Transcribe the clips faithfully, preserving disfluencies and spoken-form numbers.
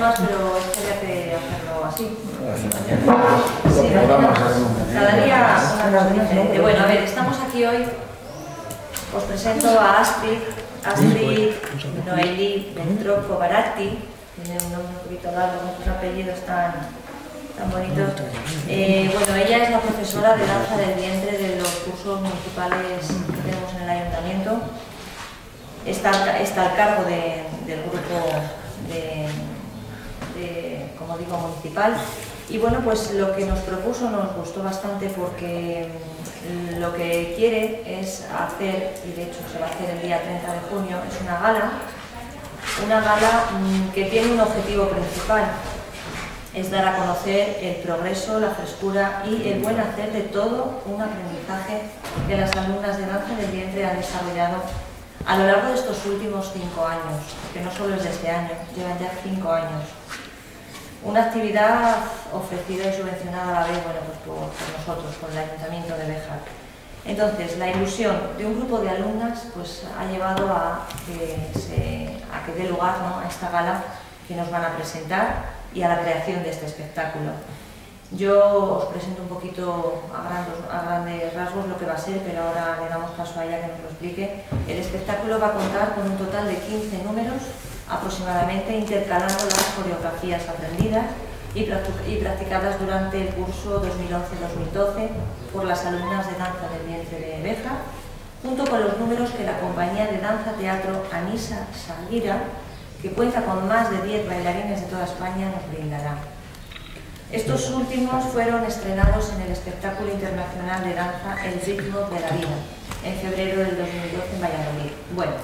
más, pero es que había que hacerlo así. Sí, cada día una cosa diferente. Bueno, a ver, estamos aquí hoy. Os presento a Astrid, Astrid Noeli Beltrocco Baratti. Tiene un nombre un poquito largo, muchos apellidos tan, tan bonitos. Eh, bueno, ella es la profesora de danza del vientre de los cursos municipales que tenemos en el ayuntamiento. Está, está al cargo de, del grupo de, de, como digo, municipal. Y bueno, pues lo que nos propuso nos gustó bastante porque lo que quiere es hacer, y de hecho se va a hacer el día treinta de junio, es una gala, una gala que tiene un objetivo principal, es dar a conocer el progreso, la frescura y el buen hacer de todo un aprendizaje que las alumnas de danza del vientre han desarrollado a lo largo de estos últimos cinco años, que no solo es de este año, llevan ya cinco años. Una actividad ofrecida y subvencionada a la vez, bueno, pues por, por nosotros, por el Ayuntamiento de Béjar. Entonces, la ilusión de un grupo de alumnas pues, ha llevado a que, se, a que dé lugar, ¿no?, a esta gala que nos van a presentar y a la creación de este espectáculo. Yo os presento un poquito a grandes, a grandes rasgos lo que va a ser, pero ahora le damos paso a ella que nos lo explique. El espectáculo va a contar con un total de quince números, aproximadamente, intercalando las coreografías aprendidas y practicadas durante el curso dos mil once dos mil doce por las alumnas de danza del vientre de Béjar, junto con los números que la compañía de danza teatro Anisa Salguira, que cuenta con más de diez bailarines de toda España, nos brindará. Estos últimos fueron estrenados en el espectáculo internacional de danza El ritmo de la vida, en febrero del dos mil doce en Valladolid. Bueno,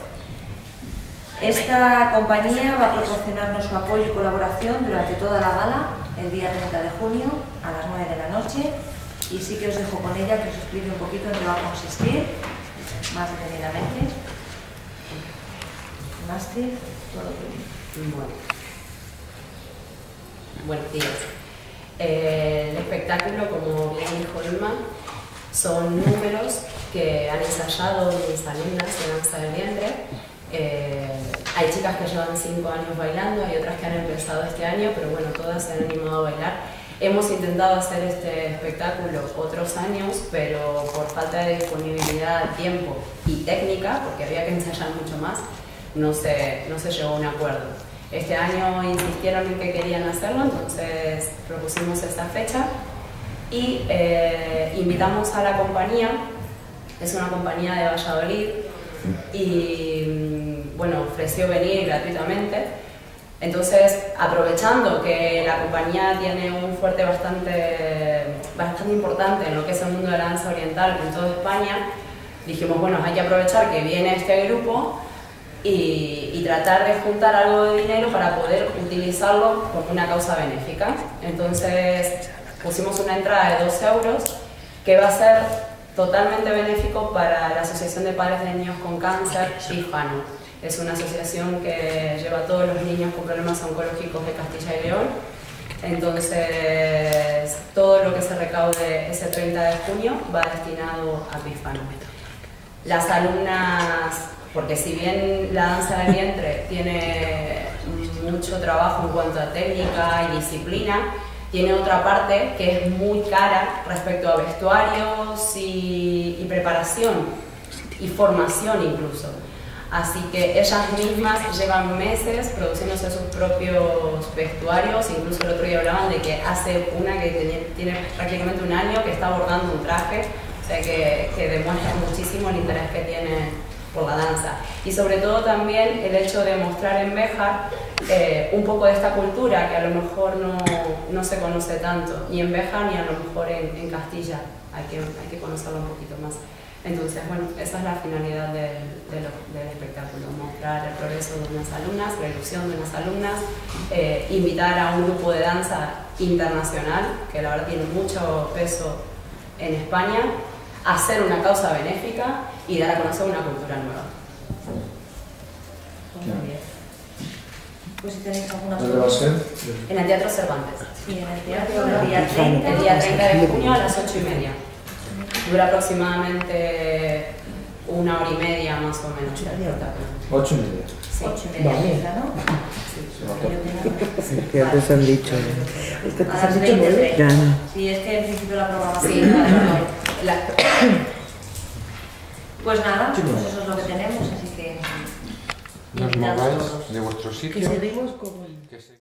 esta compañía va a proporcionarnos su apoyo y colaboración durante toda la gala, el día treinta de junio, a las nueve de la noche, y sí que os dejo con ella que os explique un poquito en qué va a consistir, más detenidamente. Astrid, todo tuyo. Bueno. Buenos días. Eh, el espectáculo, como bien dijo Irma, son números que han ensayado mis alumnas de danza del vientre. Eh, hay chicas que llevan cinco años bailando, hay otras que han empezado este año, pero bueno, todas se han animado a bailar. Hemos intentado hacer este espectáculo otros años, pero por falta de disponibilidad, tiempo y técnica, porque había que ensayar mucho más, no se, no se llegó a un acuerdo. Este año insistieron en que querían hacerlo, entonces propusimos esta fecha y eh, invitamos a la compañía. Es una compañía de Valladolid y bueno, ofreció venir gratuitamente. Entonces, aprovechando que la compañía tiene un fuerte bastante, bastante importante en lo que es el mundo de la danza oriental en toda España, dijimos, bueno, hay que aprovechar que viene este grupo Y, y tratar de juntar algo de dinero para poder utilizarlo como una causa benéfica. Entonces pusimos una entrada de dos euros que va a ser totalmente benéfico para la Asociación de Padres de Niños con Cáncer, Bifano. Es una asociación que lleva a todos los niños con problemas oncológicos de Castilla y León. Entonces todo lo que se recaude ese treinta de junio va destinado a Bifano. Las alumnas, porque si bien la danza del vientre tiene mucho trabajo en cuanto a técnica y disciplina, tiene otra parte que es muy cara respecto a vestuarios y, y preparación y formación incluso. Así que ellas mismas llevan meses produciéndose sus propios vestuarios, incluso el otro día hablaban de que hace una que tiene, tiene prácticamente un año que está bordando un traje, o sea que, que demuestra muchísimo el interés que tiene por la danza. Y sobre todo también el hecho de mostrar en Béjar eh, un poco de esta cultura que a lo mejor no, no se conoce tanto, ni en Béjar ni a lo mejor en, en Castilla, hay que, hay que conocerlo un poquito más. Entonces, bueno, esa es la finalidad del, de lo, del espectáculo, mostrar el progreso de unas alumnas, la ilusión de unas alumnas, eh, invitar a un grupo de danza internacional, que la verdad tiene mucho peso en España, hacer una causa benéfica y dar a conocer una cultura nueva. Muy bien. Pues si tenéis alguna ¿Dónde va a ser? En el Teatro Cervantes. Sí, en el teatro el día treinta. El día treinta de junio a las ocho y media. Dura aproximadamente una hora y media más o menos el espectáculo. Ocho y media. Sí. Ocho y media, Vale. ¿no? Sí. Que antes han dicho. A las veinte. Ya no. Sí, es que en principio la programación. Sí, no, no, la, Pues nada, pues eso es lo que tenemos, así que. Nos mováis de vuestro sitio. Que seguimos como...